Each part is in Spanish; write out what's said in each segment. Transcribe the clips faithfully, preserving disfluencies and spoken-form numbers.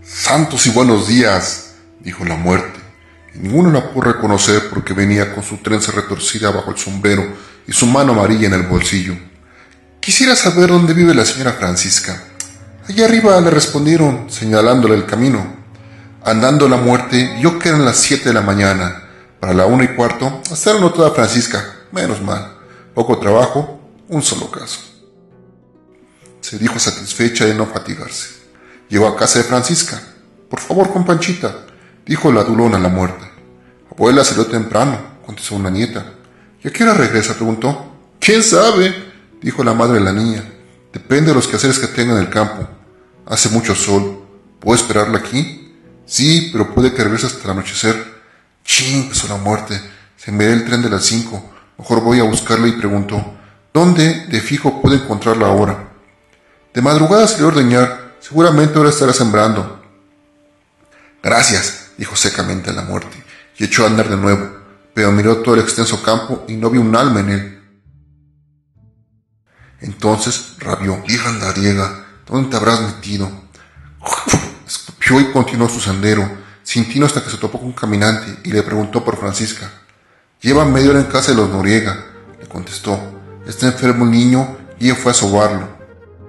Santos y buenos días, dijo la muerte, y ninguno la pudo reconocer porque venía con su trenza retorcida bajo el sombrero y su mano amarilla en el bolsillo. Quisiera saber dónde vive la señora Francisca. Allá arriba, le respondieron, señalándole el camino. Andando la muerte, vio que eran las siete de la mañana. Para la una y cuarto, hasta era notada Francisca, menos mal. Poco trabajo, un solo caso. Se dijo satisfecha de no fatigarse. Llegó a casa de Francisca. Por favor, con Panchita, dijo la adulona a la muerte. Abuela salió temprano, contestó una nieta. ¿Y a qué hora regresa?, preguntó. ¿Quién sabe?, dijo la madre de la niña. Depende de los quehaceres que tenga en el campo. Hace mucho sol. ¿Puedo esperarla aquí? Sí, pero puede que regrese hasta el anochecer. Chin, pensó la muerte. Se me da el tren de las cinco. Mejor voy a buscarla y preguntó. ¿Dónde de fijo puedo encontrarla ahora? De madrugada salió a ordeñar. Seguramente ahora estará sembrando. Gracias, dijo secamente la muerte, y echó a andar de nuevo, pero miró todo el extenso campo y no vio un alma en él. Entonces rabió. Vieja andariega, ¿dónde te habrás metido? Escupió y continuó su sendero, sintiendo hasta que se topó con un caminante y le preguntó por Francisca. Lleva media hora en casa de los Noriega, le contestó. Está enfermo el niño y ella fue a sobarlo.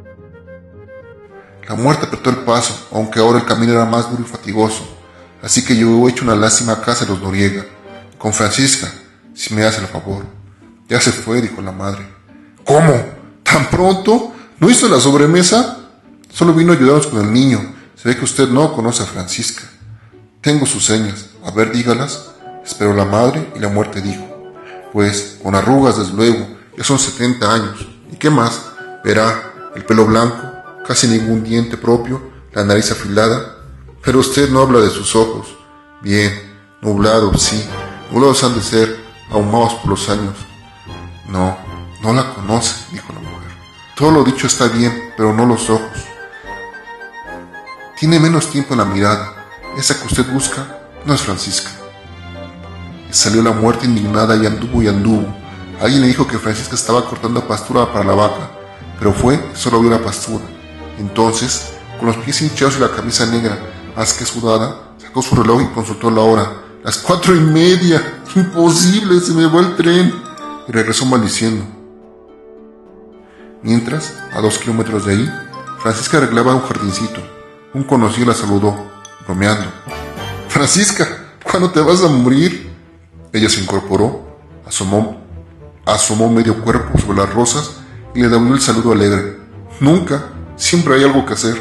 La muerte apretó el paso, aunque ahora el camino era más duro y fatigoso, así que llegó hecho una lástima a casa de los Noriega. Con Francisca, si me hace el favor. Ya se fue, dijo la madre. ¿Cómo? ¿Tan pronto? ¿No hizo la sobremesa? Solo vino a ayudarnos con el niño. Se ve que usted no conoce a Francisca. Tengo sus señas. A ver, dígalas. Esperó la madre y la muerte dijo. Pues, con arrugas, desde luego. Ya son setenta años. ¿Y qué más? Verá, el pelo blanco, casi ningún diente propio, la nariz afilada. Pero usted no habla de sus ojos. Bien, nublados, sí. Nublados han de ser, ahumados por los años. No, no la conoce, dijo la mujer. Todo lo dicho está bien, pero no los ojos. Tiene menos tiempo en la mirada. Esa que usted busca no es Francisca. Y salió la muerte indignada y anduvo y anduvo. Alguien le dijo que Francisca estaba cortando pastura para la vaca, pero fue y solo vio la pastura. Entonces, con los pies hinchados y la camisa negra, más que sudada, sacó su reloj y consultó la hora. Las cuatro y media. Imposible, se me va el tren. Y regresó maldiciendo. Mientras, a dos kilómetros de ahí, Francisca arreglaba un jardincito. Un conocido la saludó, bromeando. Francisca, ¿cuándo te vas a morir? Ella se incorporó, asomó, asomó medio cuerpo sobre las rosas y le devolvió el saludo alegre. Nunca, siempre hay algo que hacer.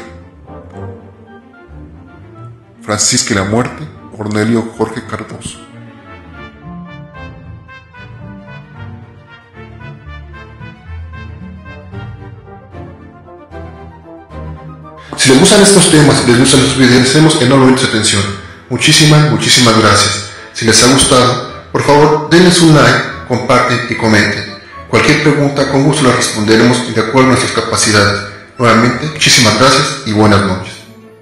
Francisca y la muerte, Cornelio Jorge Cardoso. Si les gustan estos temas y les gustan estos videos, les hacemos enormemente su atención. Muchísimas, muchísimas gracias. Si les ha gustado, por favor, denles un like, comparten y comenten. Cualquier pregunta, con gusto la responderemos y de acuerdo a nuestras capacidades. Nuevamente, muchísimas gracias y buenas noches.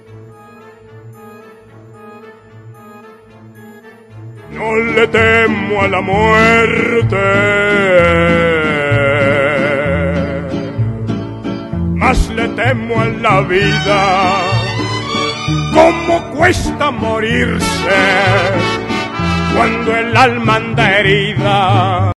No le temo a la muerte, más le temo a la vida. ¿Cómo cuesta morirse cuando el alma anda herida?